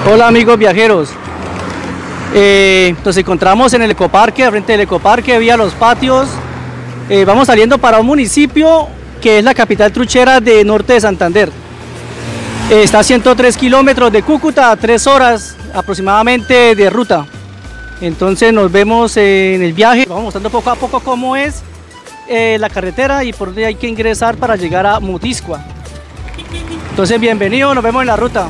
Hola amigos viajeros, nos encontramos en el ecoparque, al frente del ecoparque, vía Los Patios. Vamos saliendo para un municipio que es la capital truchera de norte de Santander. Está a 103 kilómetros de Cúcuta, a 3 horas aproximadamente de ruta. Entonces nos vemos en el viaje, vamos mostrando poco a poco cómo es la carretera y por dónde hay que ingresar para llegar a Motiscua. Entonces bienvenido, nos vemos en la ruta.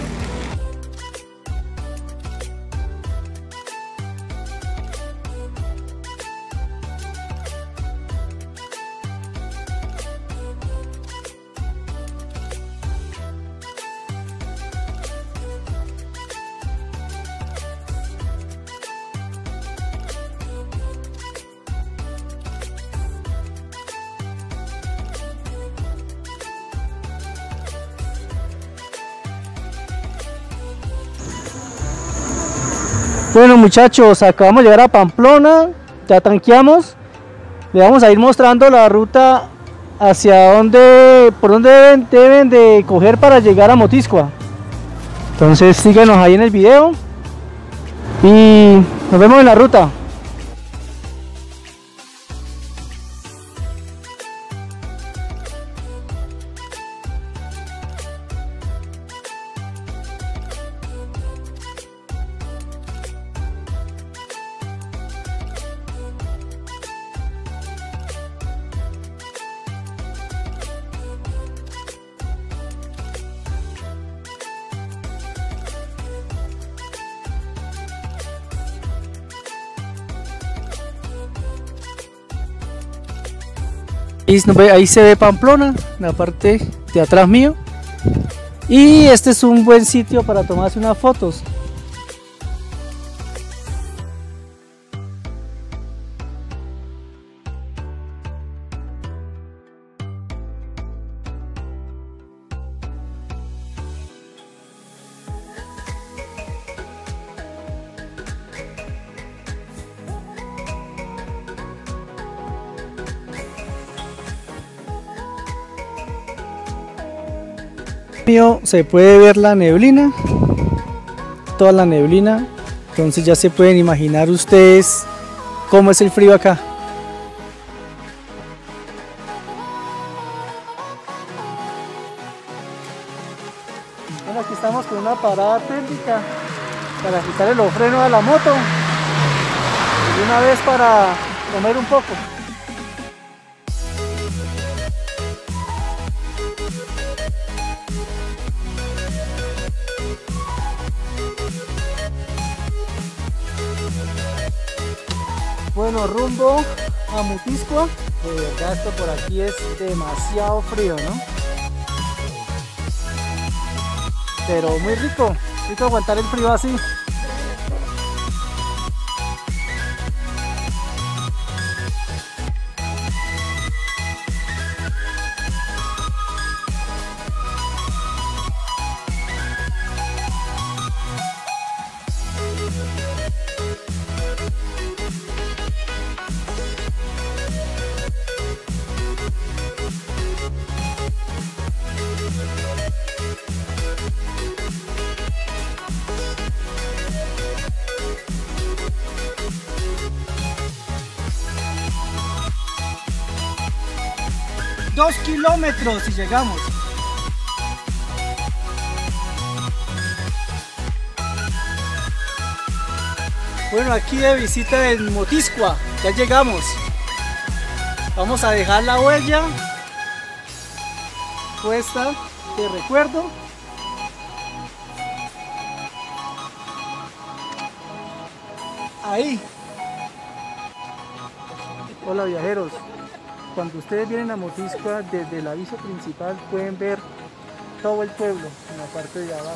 Bueno muchachos, acabamos de llegar a Pamplona, ya tanqueamos, le vamos a ir mostrando la ruta hacia dónde, por dónde deben de coger para llegar a Motiscua. Entonces síguenos ahí en el video y nos vemos en la ruta. Ahí se ve Pamplona, la parte de atrás mío, y este es un buen sitio para tomarse unas fotos. Se puede ver la neblina, toda la neblina, entonces ya se pueden imaginar ustedes cómo es el frío acá. Bueno, aquí estamos con una parada técnica para quitarle los frenos a la moto y una vez para comer un poco. Bueno, rumbo a Motiscua. De verdad esto por aquí es demasiado frío, ¿no? Pero muy rico, rico aguantar el frío así. Dos kilómetros y llegamos. Bueno, aquí de visita en Motiscua, ya llegamos. Vamos a dejar la huella puesta de recuerdo. Ahí. Hola viajeros. Cuando ustedes vienen a Motiscua, desde el aviso principal pueden ver todo el pueblo en la parte de abajo.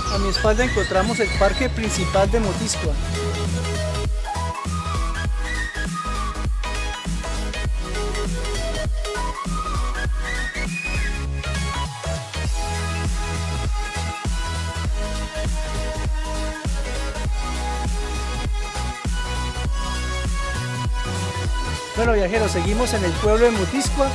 A mi espalda encontramos el parque principal de Motiscoa. Bueno, viajeros, seguimos en el pueblo de Motiscoa.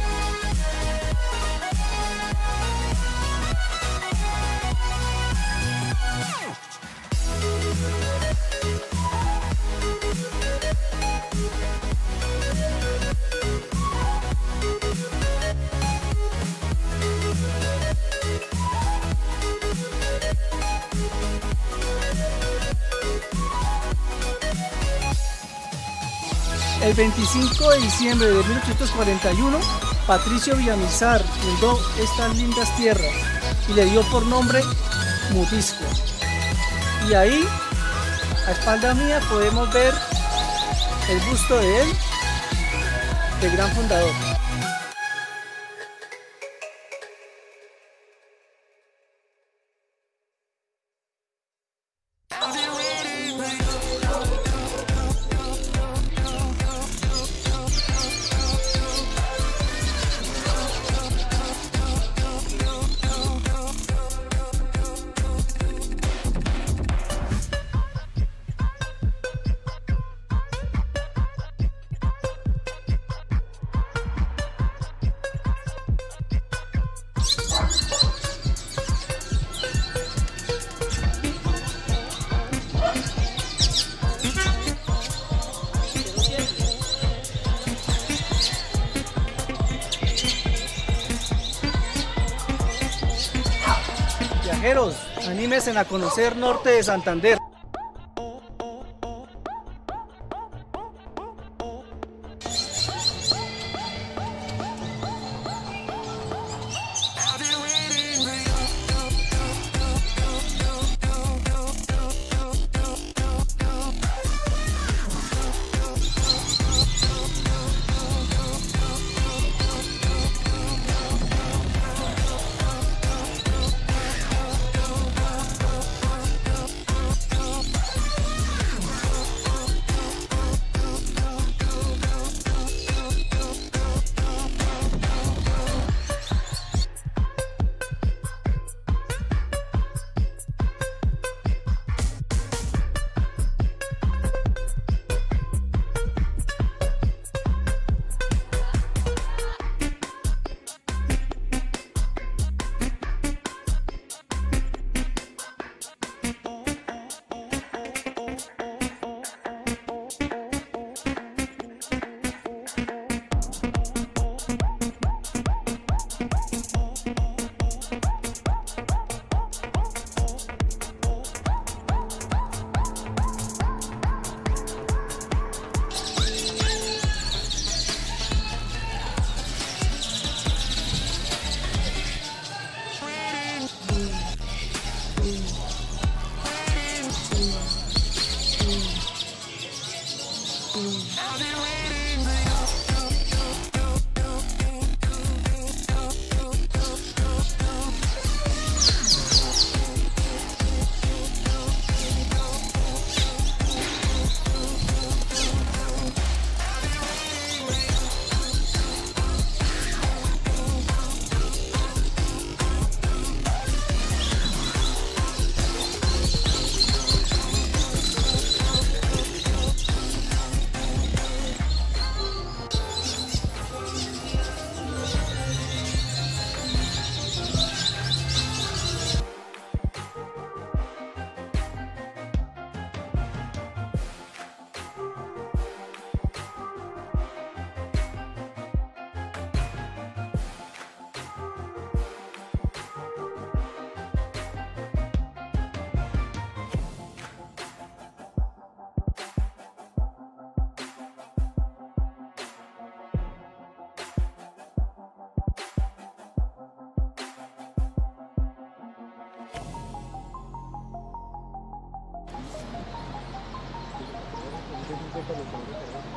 El 25 de diciembre de 1841, Patricio Villamizar fundó estas lindas tierras y le dio por nombre Motiscoa. Y ahí, a espalda mía, podemos ver el busto de él, del gran fundador. Viajeros, anímense a conocer Norte de Santander. Cuéntalo,